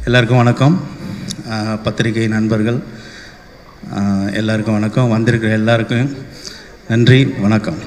எல்லாருக்கும் வணக்கம். பத்திரிகை நண்பர்கள் எல்லாருக்கும் வணக்கம். வந்திருக்கிற எல்லாருக்கும் நன்றி, வணக்கம்.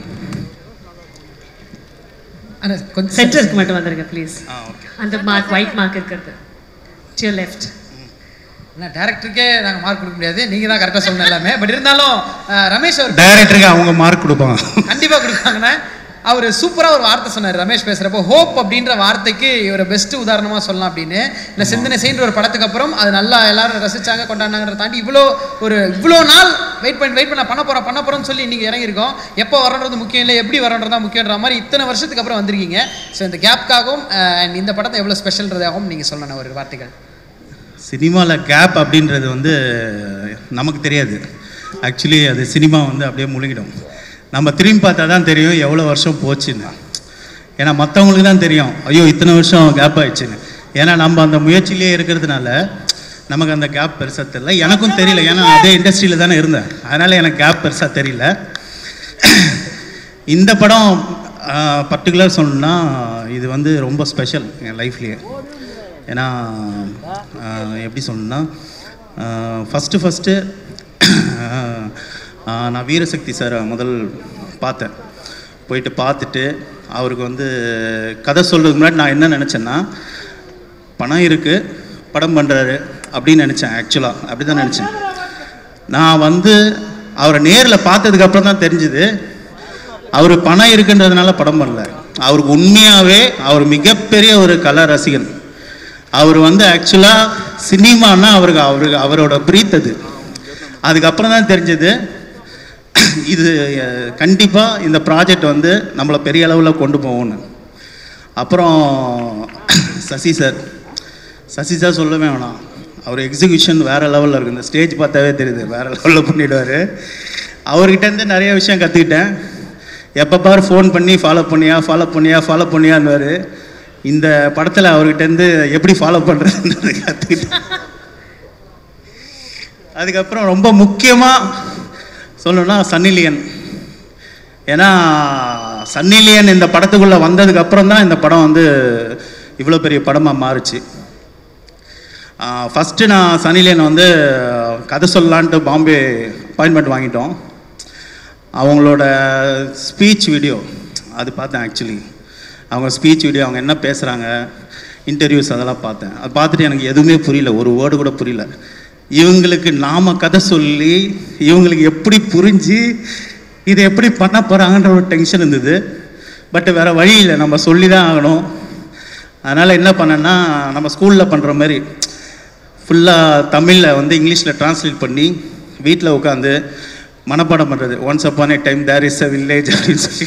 கொஞ்சம் சென்டருக்கு மட்டும் வந்துருங்க ப்ளீஸ். அந்த மார்க் ஒயிட் மார்க் இருக்கிறது டு யுவர் லெஃப்ட். நான் டைரக்டருக்கே நாங்கள் மார்க் கொடுக்க முடியாது, நீங்கள் தான் கரெக்டாக சொல்லணும் எல்லாமே. பட் இருந்தாலும் ரமேஷ் அவர் டைரக்டருக்கு அவங்க மார்க் கொடுப்பாங்க, கண்டிப்பாக கொடுப்பாங்கண்ணா. அவர் சூப்பராக ஒரு வார்த்தை சொன்னார் ரமேஷ் பேசுகிறப்போ, ஹோப் அப்படின்ற வார்த்தைக்கு இவர் பெஸ்ட்டு உதாரணமாக சொல்லலாம் அப்படின்னு. இல்லை சிந்தனை செய்கிற ஒரு படத்துக்கு அப்புறம் அது நல்லா எல்லாரும் ரசித்தாங்க, கொண்டாடினாங்கிறத தாண்டி இவ்வளோ நாள் வெயிட் பண்ண போகிறோம்னு சொல்லி இன்றைக்கி இறங்கியிருக்கோம். எப்போ வரன்றது முக்கியம் இல்லை, எப்படி வரன்றது தான் முக்கியன்ற மாதிரி இத்தனை வருஷத்துக்கு அப்புறம் வந்திருக்கீங்க. ஸோ இந்த கேப்காகவும் அண்ட் இந்த படத்தை எவ்வளோ ஸ்பெஷல்ன்றதாகவும் நீங்கள் சொல்லணும் ஒரு வார்த்தைகள். சினிமாவில் கேப் அப்படின்றது வந்து நமக்கு தெரியாது. ஆக்சுவலி அது சினிமா வந்து அப்படியே முழுகிடும். நம்ம திரும்பி பார்த்தா தான் தெரியும் எவ்வளோ வருஷம் போச்சுன்னு. ஏன்னா மற்றவங்களுக்கு தான் தெரியும் ஐயோ இத்தனை வருஷம் கேப் ஆயிடுச்சுன்னு. ஏன்னா நம்ம அந்த முயற்சியிலே இருக்கிறதுனால நமக்கு அந்த கேப் பெருசாக தெரியல. எனக்கும் தெரியல, ஏன்னா அதே இண்டஸ்ட்ரியில் தானே இருந்தேன். அதனால் எனக்கு கேப் பெருசாக தெரியல. இந்த படம் பர்டிகுலர் சொல்லணுன்னா இது வந்து ரொம்ப ஸ்பெஷல் என் லைஃப்லேயே. ஏன்னா எப்படி சொல்லணுன்னா ஃபஸ்ட்டு நான் வீரசக்தி சாரை முதல் பார்த்தேன். போயிட்டு பார்த்துட்டு அவருக்கு வந்து கதை சொல்கிறதுக்கு முன்னாடி நான் என்ன நினச்சேன்னா, பணம் இருக்குது படம் பண்ணுறாரு அப்படின்னு நினச்சேன். ஆக்சுவலாக அப்படி தான் நினச்சேன். நான் வந்து அவரை நேரில் பார்த்ததுக்கப்புறம் தான் தெரிஞ்சுது அவர் பணம் இருக்குன்றதுனால படம் பண்ணல. அவருக்கு உண்மையாகவே அவர் மிகப்பெரிய ஒரு கலை ரசிகன். அவர் வந்து ஆக்சுவலாக சினிமானா அவரோட பிரீத் அது. அதுக்கப்புறம் தான் தெரிஞ்சது இது கண்டிப்பாக இந்த ப்ராஜெக்ட் வந்து நம்மளை பெரிய அளவில் கொண்டு போகணும்னு. அப்புறம் சசி சார் சொல்லவே வேணாம், அவர் எக்ஸிக்யூஷன் வேறு லெவலில் இருக்குது. இந்த ஸ்டேஜ் பார்த்தாவே தெரியுது வேறு லெவலில் பண்ணிவிடுவார். அவர்கிட்டேருந்து நிறைய விஷயம் கற்றுக்கிட்டேன். எப்போ பாரு ஃபோன் பண்ணி ஃபாலோ பண்ணியான்னுவார். இந்த படத்தில் அவர்கிட்டேருந்து எப்படி ஃபாலோ பண்ணுறதுன்றது கற்றுக்கிட்டேன். அதுக்கப்புறம் ரொம்ப முக்கியமாக சொல்லணும்னா சன்னிலியன். ஏன்னா சன்னிலியன் இந்த படத்துக்குள்ளே வந்ததுக்கப்புறம் தான் இந்த படம் வந்து இவ்வளோ பெரிய படமாக மாறுச்சு. ஃபஸ்ட்டு நான் சன்னிலியன் வந்து கதை சொல்லலான்ட்டு பாம்பே அப்பாயின்மெண்ட் வாங்கிட்டோம். அவங்களோட ஸ்பீச் வீடியோ அது பார்த்தேன். ஆக்சுவலி அவங்க ஸ்பீச் வீடியோ, அவங்க என்ன பேசுகிறாங்க, இன்டர்வியூஸ் அதெல்லாம் பார்த்தேன். அது பார்த்துட்டு எனக்கு எதுவுமே புரியல, ஒரு வேர்டு கூட புரியல. இவங்களுக்கு நாம் கதை சொல்லி இவங்களுக்கு எப்படி புரிஞ்சு இதை எப்படி பண்ண போகிறாங்கன்ற ஒரு டென்ஷன் இருந்தது. பட் வேறு வழி இல்லை, நம்ம சொல்லி தான் ஆகணும். அதனால் என்ன பண்ணேன்னா, நம்ம ஸ்கூலில் பண்ணுற மாதிரி ஃபுல்லாக தமிழில் வந்து இங்கிலீஷில் ட்ரான்ஸ்லேட் பண்ணி வீட்டில் உட்காந்து மனப்பாடம் பண்ணுறது. Once upon a time there is a village அப்படின்னு சொல்லி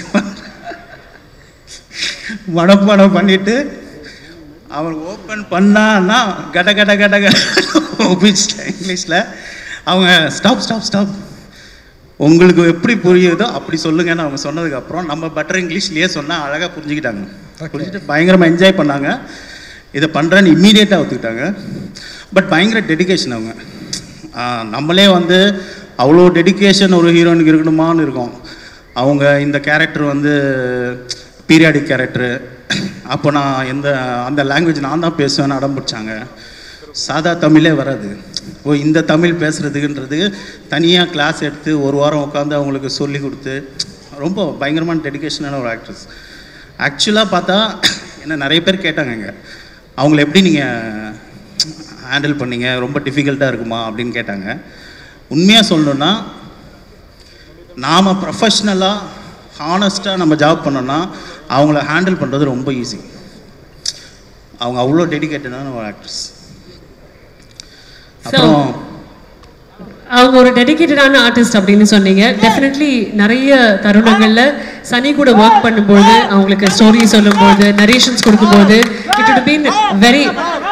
மனப்பாடம் பண்ணிவிட்டு அவர் ஓப்பன் பண்ணான்னா கட கட கட கட இங்கிலீஷில் அவங்க ஸ்டாப் உங்களுக்கு எப்படி புரியுதோ அப்படி சொல்லுங்கன்னு அவங்க சொன்னதுக்கப்புறம் நம்ம பெட்டர் இங்கிலீஷ்லேயே சொன்னால் அழகாக புரிஞ்சுக்கிட்டாங்க. புரிஞ்சுட்டு பயங்கரமாக என்ஜாய் பண்ணாங்க. இதை பண்ணுறேன்னு இம்மீடியட்டாக ஒத்துக்கிட்டாங்க. பட் பயங்கர டெடிக்கேஷன் அவங்க. நம்மளே வந்து அவ்வளோ டெடிக்கேஷன் ஒரு ஹீரோனுக்கு இருக்கணுமான்னு இருக்கும். அவங்க இந்த கேரக்டர் வந்து பீரியாடிக் கேரக்டரு. அப்போ நான் அந்த லாங்குவேஜ் நான் தான் பேசுவேன்னு அடம் பிடிச்சாங்க. சாதா தமிழே வராது. இந்த தமிழ் பேசுகிறதுக்குன்றது தனியாக கிளாஸ் எடுத்து ஒரு வாரம் உட்காந்து அவங்களுக்கு சொல்லி கொடுத்து ரொம்ப பயங்கரமான டெடிக்கேஷனான ஒரு ஆக்ட்ரஸ். ஆக்சுவலாக பார்த்தா என்ன நிறைய பேர் கேட்டாங்க, இங்கே அவங்கள எப்படி நீங்கள் ஹேண்டில் பண்ணீங்க, ரொம்ப டிஃபிகல்ட்டாக இருக்குமா அப்படின்னு கேட்டாங்க. உண்மையாக சொல்லணுன்னா, நாம் ப்ரொஃபஷ்னலாக ஹானஸ்ட்டாக நம்ம ஜாப் பண்ணோன்னா அவங்கள ஹேண்டில் பண்ணுறது ரொம்ப ஈஸி. அவங்க அவ்வளோ டெடிக்கேட்டடான ஒரு ஆக்ட்ரஸ். அப்புறம் அவங்க ஒரு டெடிக்கேட்டடான ஆர்டிஸ்ட் அப்படின்னு சொன்னீங்க. டெஃபினெட்லி நிறைய தருணங்களில் சனி கூட ஒர்க் பண்ணும்போது, அவங்களுக்கு ஸ்டோரி சொல்லும்போது, நரேஷன்ஸ் கொடுக்கும்போது it would have been very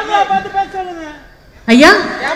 ஐயா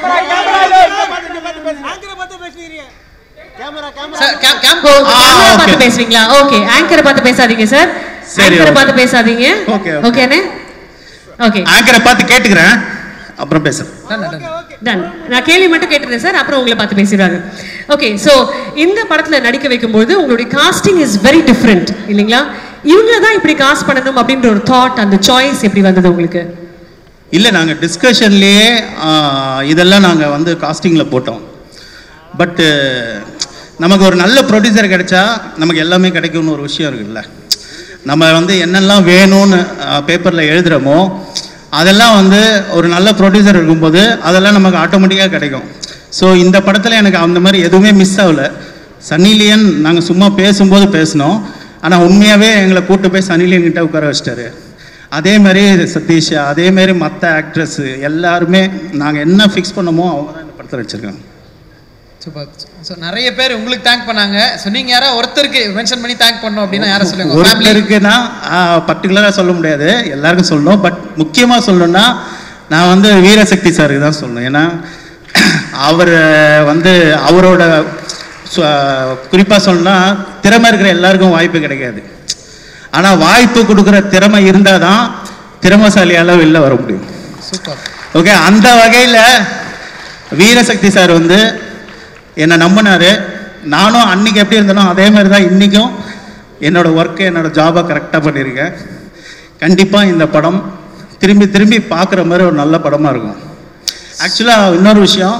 பார்த்து பேசுவீங்களா? ஓகே, ஆங்கரை பார்த்து பேசாதீங்க சார், ஆங்கரை பார்த்து பேசாதீங்க. ஓகேண்ணே, ஓகே. ஆங்கரை பார்த்து கேட்டுக்கிறேன், அப்புறம் பேசுறேன். டன். நான் கேள்வி மட்டும் கேட்டுறேன் சார், அப்புறம் உங்களை பார்த்து பேசிடுறாங்க. ஓகே, ஸோ இந்த படத்தில் நடிக்க வைக்கும்போது உங்களுடைய காஸ்டிங் இஸ் வெரி டிஃப்ரெண்ட் இல்லைங்களா? இவங்க தான் இப்படி காஸ்ட் பண்ணணும் அப்படின்ற ஒரு தாட், அந்த சாய்ஸ் எப்படி வந்தது உங்களுக்கு? இல்லை நாங்கள் டிஸ்கஷன்லேயே இதெல்லாம் நாங்கள் வந்து காஸ்டிங்கில் போட்டோம். பட்டு நமக்கு ஒரு நல்ல ப்ரொடியூசர் கிடைச்சா நமக்கு எல்லாமே கிடைக்கும்னு ஒரு விஷயம் இருக்குல்ல. நம்ம வந்து என்னெல்லாம் வேணும்னு பேப்பரில் எழுதுகிறோமோ அதெல்லாம் வந்து ஒரு நல்ல ப்ரொடியூசர் இருக்கும்போது அதெல்லாம் நமக்கு ஆட்டோமேட்டிக்காக கிடைக்கும். ஸோ இந்த படத்தில் எனக்கு அந்த மாதிரி எதுவுமே மிஸ் ஆகலை. சன்னிலியன் நாங்கள் சும்மா பேசும்போது பேசினோம், ஆனால் உண்மையாகவே எங்களை கூப்பிட்டு போய் சன்னிலியன் கிட்ட உட்கார வச்சிட்டாரு. அதேமாதிரி சதீஷ், அதேமாரி மற்ற ஆக்ட்ரஸ்ஸு எல்லாருமே நாங்கள் என்ன ஃபிக்ஸ் பண்ணமோ அவங்க தான் இந்த படத்தில் வச்சுருக்காங்க. சூப்பர். ஸோ நிறைய பேர் உங்களுக்கு தேங்க் பண்ணாங்க. ஸோ நீங்கள் யாராவது ஒருத்தருக்கு மென்ஷன் பண்ணி தேங்க் பண்ணோம் அப்படின்னா யாரை சொல்லுங்க? ஒருத்தருக்குன்னா பர்டிகுலராக சொல்ல முடியாது, எல்லாருக்கும் சொல்லணும். பட் முக்கியமாக சொல்லணும்னா நான் வந்து வீரசக்தி சாருக்கு தான் சொல்லணும். ஏன்னா அவர் வந்து அவரோட குறிப்பாக சொல்லணும்னா திறமை இருக்கிற எல்லாருக்கும் வாய்ப்பு கிடைக்காது. ஆனால் வாய்ப்பு கொடுக்குற திறமை இருந்தால் தான் திறமைசாலியால் வெளில வர முடியும். சூப்பர். ஓகே, அந்த வகையில் வீரசக்தி சார் வந்து என்னை நம்பினார். நானும் அன்றைக்கி எப்படி இருந்தனோ அதே மாதிரி தான் இன்றைக்கும் என்னோடய ஒர்க்கை என்னோடய ஜாபை கரெக்டாக பண்ணியிருக்கேன். கண்டிப்பாக இந்த படம் திரும்பி திரும்பி பார்க்குற மாதிரி ஒரு நல்ல படமாக இருக்கும். ஆக்சுவலாக இன்னொரு விஷயம்,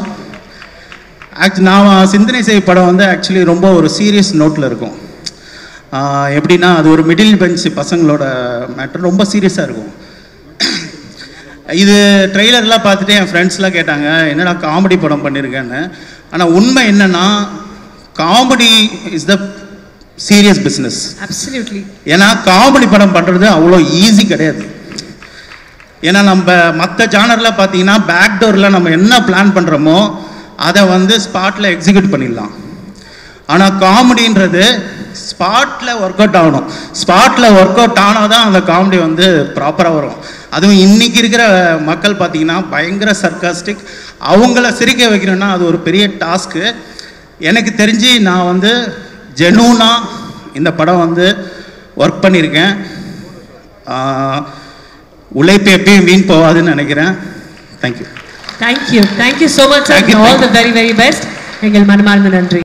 நான் சிந்தனை செய் படம் வந்து ஆக்சுவலி ரொம்ப ஒரு சீரியஸ் நோட்டில் இருக்கும். எப்படின்னா அது ஒரு மிடில் பெஞ்ச் பசங்களோட மேட்டர், ரொம்ப சீரியஸாக இருக்கும். இது ட்ரெய்லர்லாம் பார்த்துட்டு என் ஃப்ரெண்ட்ஸ்லாம் கேட்டாங்க என்னடா காமெடி படம் பண்ணியிருக்கேன்னு. ஆனால் உண்மை என்னென்னா comedy is the serious business. Absolutely. ஏன்னா காமெடி படம் பண்ணுறது அவ்வளோ ஈஸி கிடையாது. ஏன்னா நம்ம மற்ற ஜானரில் பார்த்தீங்கன்னா பேக்டோரில் நம்ம என்ன பிளான் பண்ணுறோமோ அதை வந்து ஸ்பாட்டில் எக்ஸிக்யூட் பண்ணிடலாம். ஆனால் காமெடின்றது ஸ்பாட்டில் ஒர்க் அவுட் ஆகணும். ஸ்பாட்டில் ஒர்க் அவுட் ஆனால் தான் அந்த காமெடி வந்து ப்ராப்பராக வரும். அதுவும் இன்றைக்கி இருக்கிற மக்கள் பார்த்திங்கன்னா பயங்கர சர்க்காஸ்டிக். அவங்கள சிரிக்க வைக்கணும்னா அது ஒரு பெரிய டாஸ்க்கு. எனக்கு தெரிஞ்சு நான் வந்து ஜெனூனாக இந்த படம் வந்து ஒர்க் பண்ணியிருக்கேன். உழைப்பு எப்பயும் வீண் போகாதுன்னு நினைக்கிறேன். Thank you. Thank you so much. All the very very best. எங்கள் மனமார்ந்த நன்றி.